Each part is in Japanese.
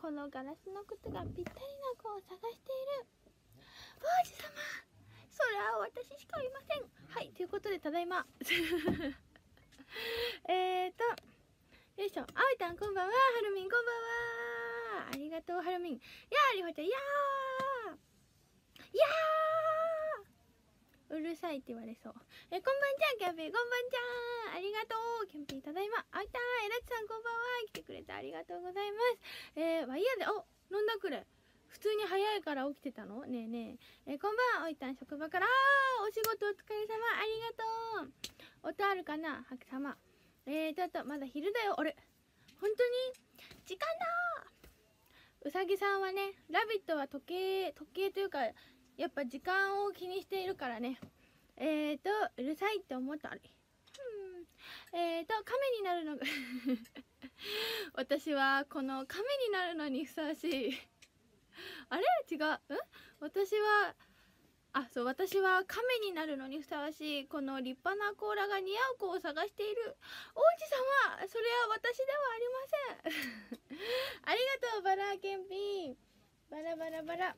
このガラスの靴がぴったりな子を探している。王子様、それは私しかいません。はい、ということでただいまよいしょ。あおいたんこんばんは。はるみんこんばんは。ありがとうはるみん。やーりほちゃん、やーうるさいって言われそう。こんばんちゃんキャンピー、こんばんちゃん、ありがとうキャンピー、ただいま。あいたー、えらちさんこんばんは。来てくれてありがとうございます。ワイヤーで、なんだこれ、普通に早いから起きてたのねえねえ。こんばん、おいたん職場から、お仕事お疲れ様、ありがとう。音あるかな、はく様。ちょっとまだ昼だよ。あれ、本当に時間だー。うさぎさんはね、ラビットは時計というか、やっぱ時間を気にしているからね。うるさいって思った。あれ、亀になるのが私はこの亀になるのにふさわしいあれ違う、私は私は亀になるのにふさわしいこの立派な甲羅が似合う子を探している。王子様、それは私ではありませんありがとうバラケンピン。バラバラバラ、はい、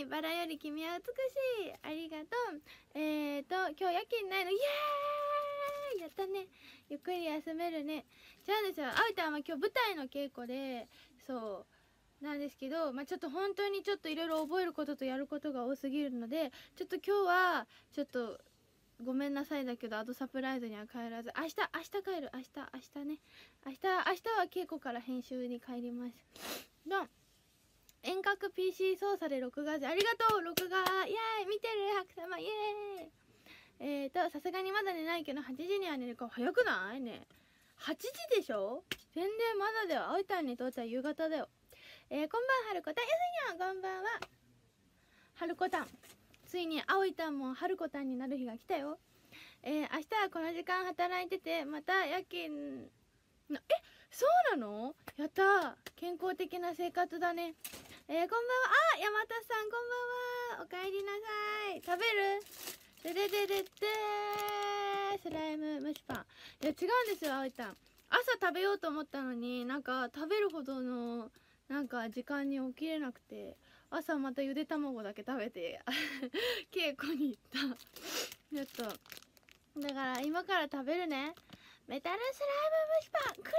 バラより君は美しい。ありがとう。今日夜勤ないの。イエーイ、やったね。ゆっくり休めるね。じゃあですよ、あおいたんは今日舞台の稽古で、そうなんですけど、ちょっと本当にちょっといろいろ覚えることとやることが多すぎるので、ちょっと今日はちょっとごめんなさいだけど、あとサプライズには帰らず、明日帰る。明日ね、明日は稽古から編集に帰ります。どん、遠隔 PC 操作で録画で、ありがとう録画、イエーイ、見てるハク様、イエーイ。さすがにまだ寝ないけど8時には寝るか。早くないね。8時でしょ。全然まだだよ。あおいたんにとっては夕方だよ。こんばんはるこたん、やすにゃん、こんばんははるこたん。ついにあおいたんもはるこたんになる日が来たよ。明日はこの時間働いてて、また夜勤の、そうなの。やったー、健康的な生活だね。こんばんは。山田さんこんばんは。おかえりなさい。食べる？でででででー、スライム蒸しパン。いや違うんですよ、あおいたん。朝食べようと思ったのに、なんか食べるほどのなんか時間に起きれなくて、朝またゆで卵だけ食べて稽古に行った。ちょっとだから今から食べるね。メタルスライム蒸しパンく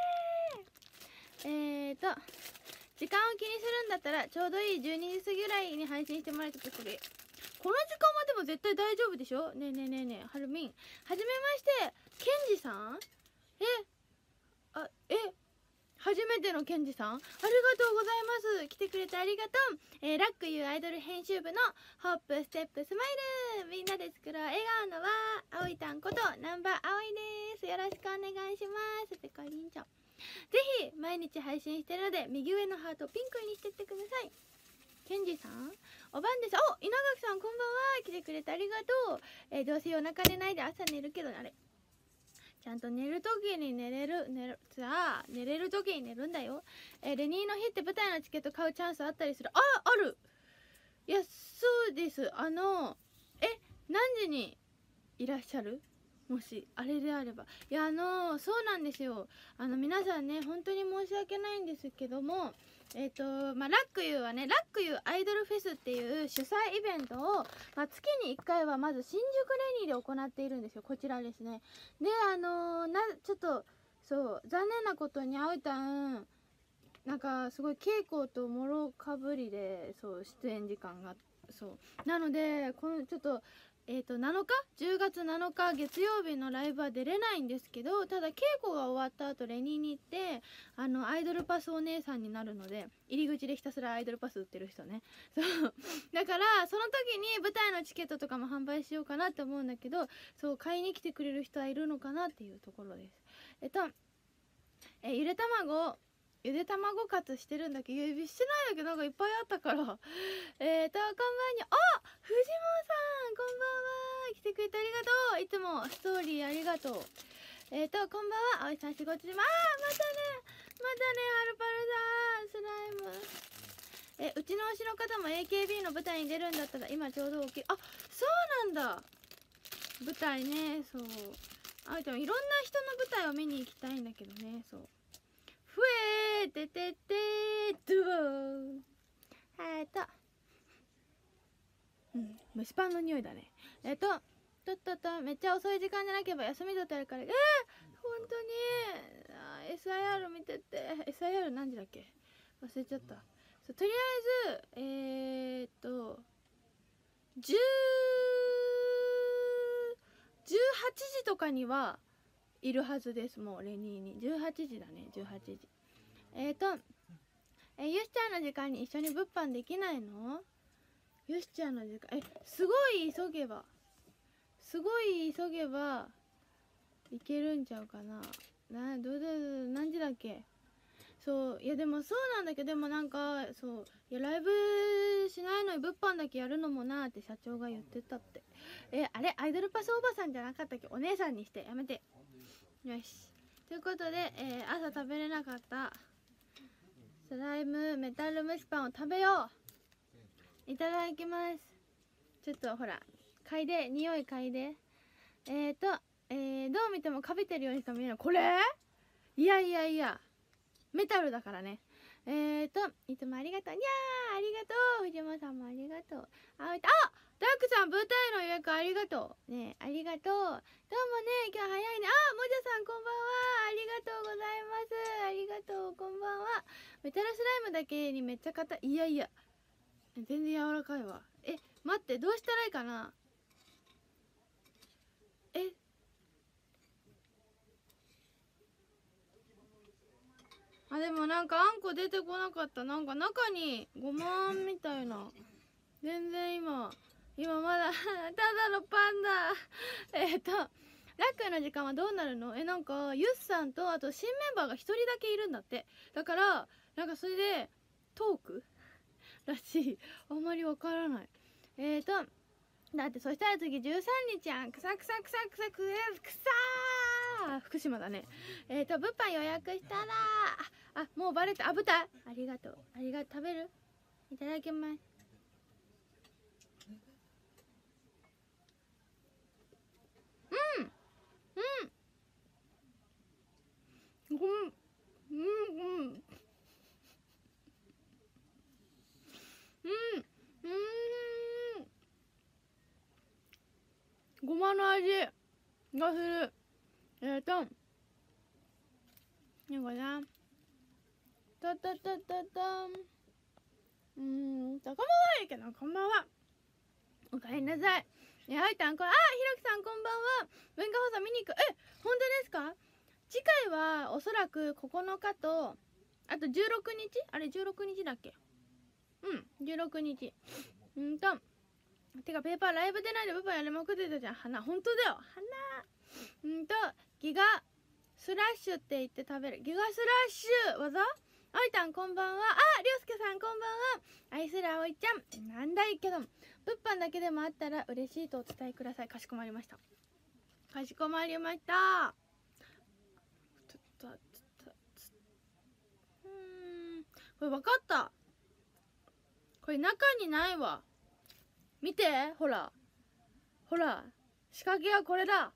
れー。時間を気にするんだったらちょうどいい12時過ぎぐらいに配信してもらえたとこれ。この時間はでも絶対大丈夫でしょ。ねえねえねえねえ、はるみん、はじめまして、ケンジさん。初めてのケンジさん、ありがとうございます。来てくれてありがとう。ラックユーアイドル編集部のホップステップスマイル、みんなで作ろう笑顔の輪、あおいたんこと南波あおいです。よろしくお願いします。ペコリンちゃん、ぜひ毎日配信してるので右上のハートをピンクにしてってください。ケンジさんおばんです。稲垣さんこんばんは。来てくれてありがとう。どうせ夜中寝ないで朝寝るけどね。あれちゃんと寝るときに寝れるときに寝るんだよ。レニーの日って舞台のチケット買うチャンスあったりする？ある。いや、そうです。何時にいらっしゃる？もしあれであれば。いや、そうなんですよ。皆さんね、本当に申し訳ないんですけども、ラックユーはね、ラックユーアイドルフェスっていう主催イベントを、月に1回はまず新宿レニーで行っているんですよ。こちらですね。で、ちょっとそう残念なことにあおいたん、なんかすごい稽古ともろかぶりで、出演時間がなので、このちょっと10月7日月曜日のライブは出れないんですけど、ただ稽古が終わった後レニーに行ってアイドルパスお姉さんになるので、入り口でひたすらアイドルパス売ってる人ね。だからその時に舞台のチケットとかも販売しようかなって思うんだけど、買いに来てくれる人はいるのかなっていうところです。ゆで卵カツしてるんだけど、してないんだけどなんかいっぱいあったからこんばんに、藤本さんこんばんは。来てくれてありがとう。いつもストーリーありがとう。こんばんは、あおいさん仕事中。またねはるぱるさん、スライム。うちの推しの方も AKB の舞台に出るんだったら今ちょうどそうなんだ、舞台ね。でもいろんな人の舞台を見に行きたいんだけどね。ふえーててて蒸しパンの匂いだね。めっちゃ遅い時間じゃなければ休み取ってあるから、本当にSIR 見てて、SIR 何時だっけ忘れちゃった。そう、とりあえず18時とかにはいるはずです。もうレニーに18時だね。18時。ゆしちゃんの時間に一緒に物販できないの？ゆしちゃんの時間、すごい急げばいけるんちゃうかな。何時だっけ。そう、いやでもそうなんだけど、でもなんかそう、いやライブしないのに物販だけやるのもなーって社長が言ってたって。あれアイドルパスおばさんじゃなかったっけ。お姉さんにしてやめて。よし、ということで、朝食べれなかったスライムメタル蒸しパンを食べよう。いただきます。ちょっとほら嗅いで、匂い嗅いで。どう見てもかびてるようにしか見えない。これいやメタルだからね。いつもありがとう。にゃーありがとう。藤本さんもありがとう。ダークさん舞台の予約ありがとう。ねありがとう。どうもね、今日早いね。もじゃさんこんばんは。ありがとうございます。ありがとう。こんばんは。メタルスライムだけにめっちゃ硬い。いや。全然柔らかいわ。待って、どうしたらいいかな。でもなんかあんこ出てこなかった。なんか中にごまみたいな。全然今まだただのパンだ。ラックの時間はどうなるの？なんかユッさんとあと新メンバーが一人だけいるんだって。だからなんかそれでトークらしい。あんまりわからない。だってそしたら次13日やん。くさ福島だね。物販予約したらもうバレた。舞台ありがとう。食べる？いただきます。ごまの味がする。なんかな、高間はいいけど、こんばんは。おかえりなさい。はいたんこ、ひろきさんこんばんは。文化放送見に行く。本当ですか？次回はおそらく9日と、あと16日？あれ16日だっけ？16日。てかペーパーライブ出ないで物販やりまくってたじゃん。花、本当だよ。ギガスラッシュって言って食べる。ギガスラッシュ技？あいたんこんばんは。りょうすけさんこんばんは。愛するあおいちゃん。なんだいけど、物販だけでもあったら嬉しいとお伝えください。かしこまりました。これ分かった。これ中にないわ。見て、ほら仕掛けはこれだ。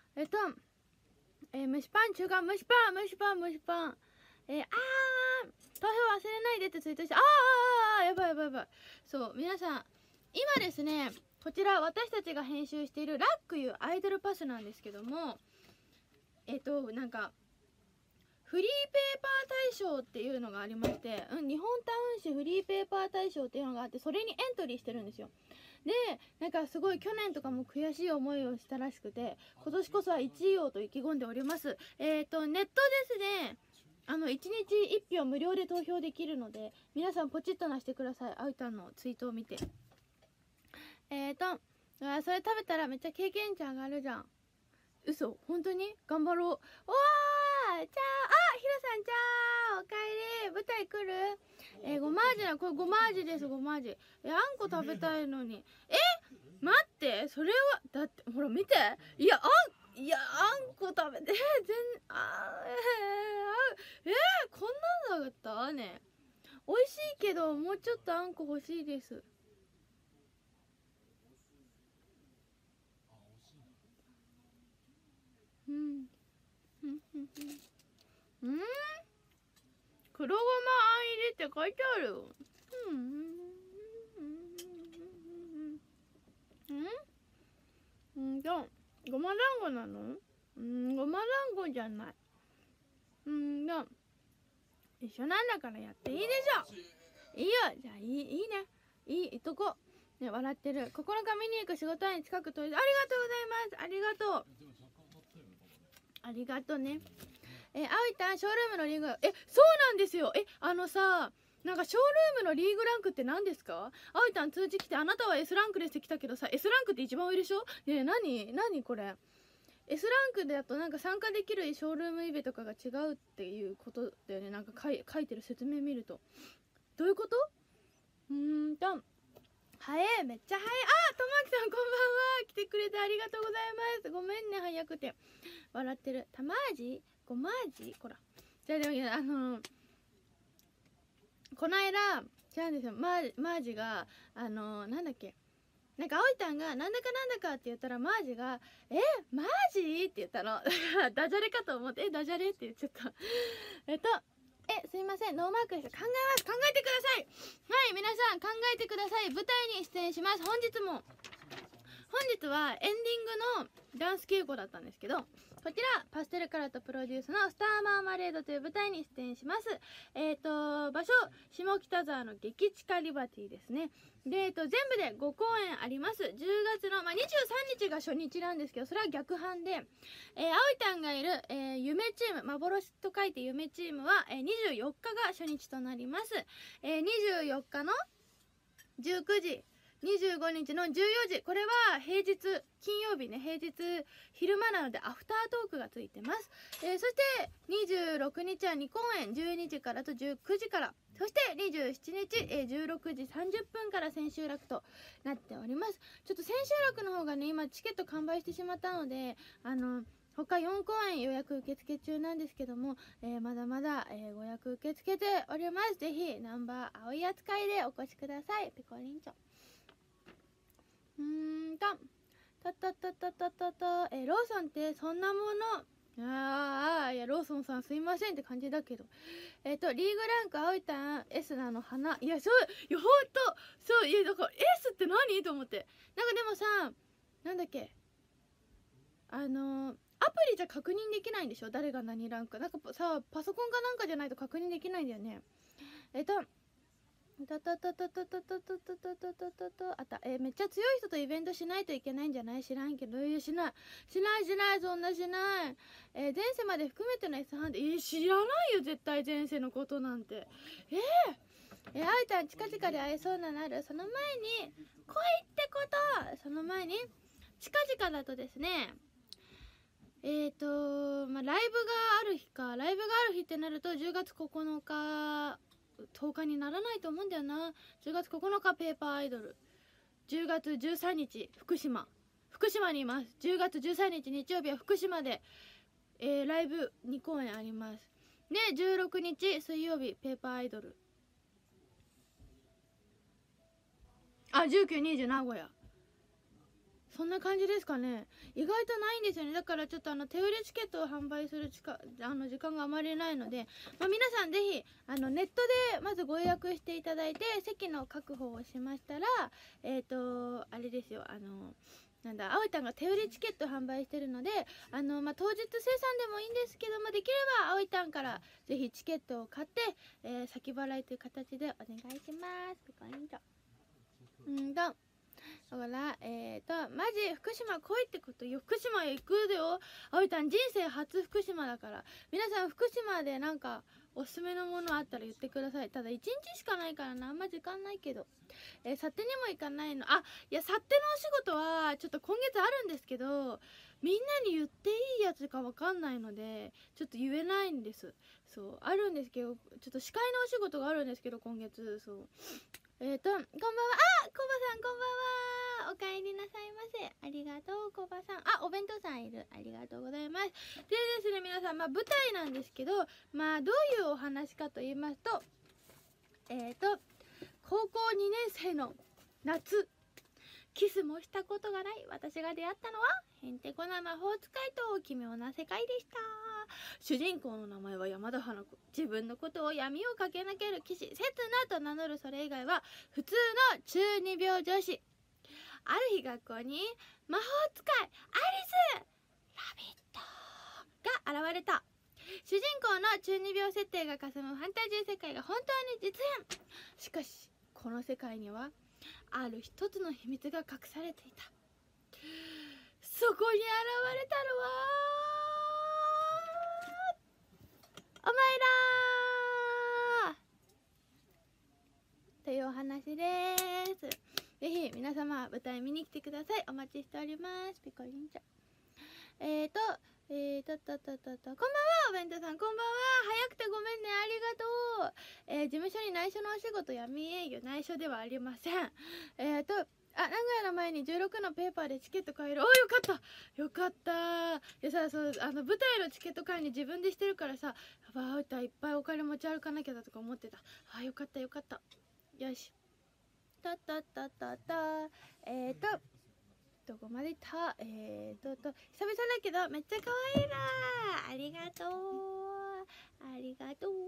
蒸しパン中華蒸しパン投票忘れないでってツイートして、やばい。そう、皆さん今ですね、こちら私たちが編集しているラックいうアイドルパスなんですけども、なんかフリーペーパー大賞っていうのがありまして、日本タウン誌フリーペーパー大賞っていうのがあって、それにエントリーしてるんですよ。で、なんかすごい去年とかも悔しい思いをしたらしくて、今年こそは1位をと意気込んでおります。ネットですね、1日1票無料で投票できるので、皆さんポチッとなしてください。あうたんのツイートを見て。それ食べたらめっちゃ経験値上がるじゃん。嘘？本当に？頑張ろう。ひろさん、じゃあおかえり。舞台来る？ごま味な、これごま味です。ごま味。あんこ食べたいのに。待って、それはだってほら見て。あんこ食べてこんなんだったね。美味しいけどもうちょっとあんこ欲しいです。 黒ごまあん入りって書いてある。ごま団子なの？ごま団子じゃない。一緒なんだからやっていいでしょ。いいよ、じゃあいいね。いいとこ。ね、笑ってる。9日見に行く仕事に近く通り、ありがとうございます。ありがとう。ありがとうね。あおいたん、ショールームのリーグ、そうなんですよ。なんかショールームのリーグランクって何ですか？あおいたん通知来て、あなたは S ランクですって来たけどさ、S ランクって一番上でしょ？何これ。S ランクだとなんか参加できるショールームイベとかが違うっていうことだよね。なんか書いてる説明見ると。どういうこと？早い、めっちゃ早い。とまきさんこんばんは。来てくれてありがとうございます。ごめんね、早くて。笑ってる。たまーじごまーじこら。じゃあでも、この間、違うんですよ。マージが、なんだっけ。なんか、あおいたんが、なんだかって言ったら、マージが、マージって言ったの。だからダジャレかと思って、ダジャレって言っちゃった。すいません、ノーマークです。考えてください。はい、皆さん考えてください。舞台に出演します。本日はエンディングのダンス稽古だったんですけど、こちらパステルカラーとプロデュースのスターマーマレードという舞台に出演します。場所下北沢の激地下リバティですね。で、全部で5公演あります。10月の、23日が初日なんですけど、それは逆半で、あおいたんがいる、夢チーム、幻と書いて夢チームは、24日が初日となります。24日の19時、25日の14時、これは平日、金曜日ね、平日昼間なのでアフタートークがついてます。そして26日は2公演、12時からと19時から、そして27日、16時30分から千秋楽となっております。ちょっと千秋楽の方がね、今チケット完売してしまったので、他4公演予約受付中なんですけども、まだまだ、ご予約受け付けております。ぜひナンバー青い扱いでお越しください。ペコリンチョ。ローソンってそんなもの、いやローソンさんすいませんって感じだけど、リーグランクあおいたん S なの花、いやほんとそう、いやだから S って何と思って、なんかでもさ、なんだっけ、アプリじゃ確認できないんでしょ、誰が何ランク、なんかさ、パソコンかなんかじゃないと確認できないんだよね。めっちゃ強い人とイベントしないといけないんじゃない？知らんけど、しない、そんなしない。前世まで含めての S ハンデ、知らないよ、絶対前世のことなんて。あいたん近々で会えそうなのある？その前に、来いってこと。その前に、近々だとですね、ライブがある日か、ライブがある日ってなると10月9日、10日にならないと思うんだよな。10月9日ペーパーアイドル、10月13日福島にいます。10月13日日曜日は福島で、ライブ2公演あります。で16日水曜日ペーパーアイドル、19、20名古屋、そんな感じですかね。意外とないんですよね。だからちょっと手売りチケットを販売する時間があまりないので、皆さんぜひネットでまずご予約していただいて、席の確保をしましたら、あれですよ、なんだ、あおいたんが手売りチケット販売してるので、当日生産でもいいんですけども、できればあおいたんからぜひチケットを買って、先払いという形でお願いします。だからマジ福島来いってことよ。福島へ行くよ。あおいたん人生初福島だから、皆さん福島でなんかおすすめのものあったら言ってください。ただ1日しかないからな、あんま時間ないけど、サテにも行かないの。いやサテのお仕事はちょっと今月あるんですけど、みんなに言っていいやつかわかんないのでちょっと言えないんです。そうあるんですけど、ちょっと司会のお仕事があるんですけど今月、そうこんばんは。コバさんこんばんは。おかえりなさいませ。ありがとうコバさん。お弁当さんいる。ありがとうございます。でですね、皆さん、舞台なんですけど、どういうお話かと言いますと、高校2年生の夏、キスもしたことがない私が出会ったのはへんてこな魔法使いと奇妙な世界でした。 主人公の名前は山田花子。自分のことを闇を駆け抜ける騎士、刹那と名乗る。それ以外は普通の中二病女子。ある日学校に魔法使いアリス・ラビットが現れた。主人公の中二病設定がかすむファンタジー世界が本当に実現。しかしこの世界にはある一つの秘密が隠されていた。そこに現れたのはお前らというお話です。ぜひ皆様舞台見に来てください。お待ちしております。ピコリンちゃん。こんばんはお弁当さん、こんばんは。早くてごめんね、ありがとう。事務所に内緒のお仕事、闇営業。内緒ではありません。名古屋の前に16のペーパーでチケット買える。お、よかったよかった。でさ、そう、舞台のチケット管理自分でしてるからさ、やばい、いっぱいお金持ち歩かなきゃだとか思ってた。あ、よかったよかった。よし。どこまでいった？久々だけどめっちゃ可愛いな。ありがとう。ありがとう。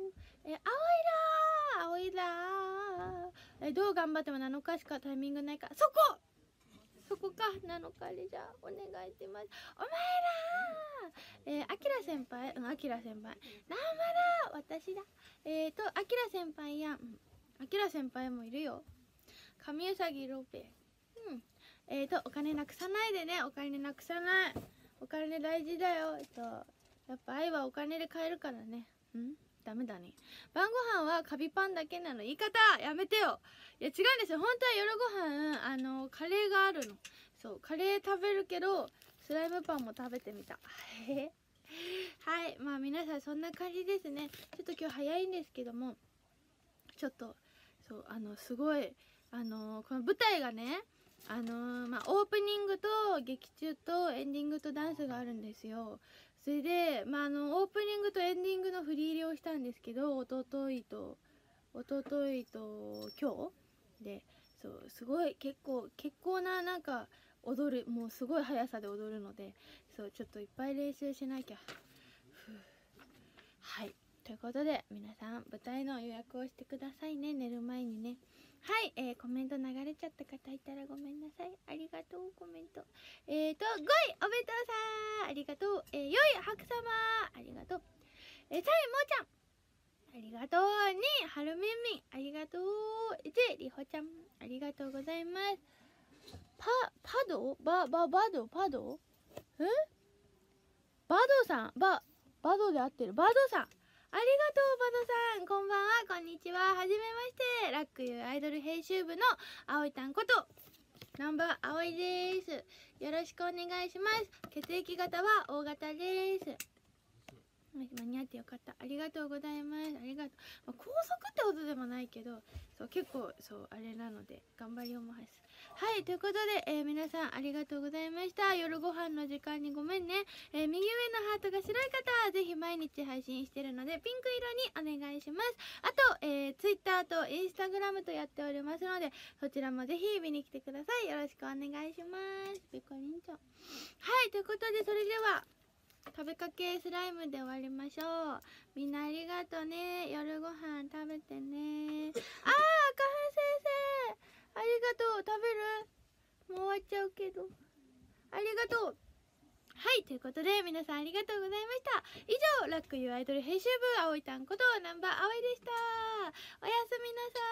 青いら。どう頑張っても7日しかタイミングないから。そこか。7日でじゃあお願いします。お前ら。あきら先輩。あきら先輩。なんまら。私だ。あきら先輩や。あきら先輩もいるよ。神うさぎロペ。お金なくさないでね。お金なくさない。お金大事だよ。やっぱ愛はお金で買えるからね。ダメだね。晩ご飯はカビパンだけなの。言い方やめてよ。いや違うんですよ。本当は夜ご飯カレーがあるの。そう、カレー食べるけどスライムパンも食べてみた。はい、まあ皆さんそんな感じですね。ちょっと今日早いんですけども、ちょっとそうすごいこの舞台がね、オープニングと劇中とエンディングとダンスがあるんですよ。それで、オープニングとエンディングの振り入れをしたんですけど、おとといと今日で、そうすごい結構ななんか踊る、もうすごい速さで踊るので、そうちょっといっぱい練習しなきゃ。はい、ということで皆さん舞台の予約をしてくださいね、寝る前にね。はい、コメント流れちゃった方いたらごめんなさい。ありがとう、コメント。5位、お弁当さん、ありがとう。4位、白様、ありがとう。3位、もーちゃん、ありがとう。2位、はるみんみん、ありがとう。1位、りほちゃん、ありがとうございます。パドさん、バドで合ってる。バドさん、ありがとう。バドさん、こんばんは、こんにちは、はじめまして。ラックユーアイドル編集部のあおいたんことナンバーあおいです。よろしくお願いします。血液型は O 型です。間に合ってよかった。ありがとうございます。ありがとう。高速ってことでもないけど、そう結構そうあれなので頑張りをます。はい、ということで、皆さんありがとうございました。夜ご飯の時間にごめんね。右上のハートが白い方、ぜひ毎日配信してるのでピンク色にお願いします。あと、Twitter と Instagram とやっておりますので、そちらもぜひ見に来てください。よろしくお願いします。ピコリンちゃん。はい、ということでそれでは食べかけスライムで終わりましょう。みんなありがとうね。夜ご飯食べてね。赤羽先生、ありがとう。食べる？もう終わっちゃうけど。ありがとう。はい、ということで皆さんありがとうございました。以上、ラックユーアイドル編集部あおいたんことナンバーあおいでした。おやすみなさい。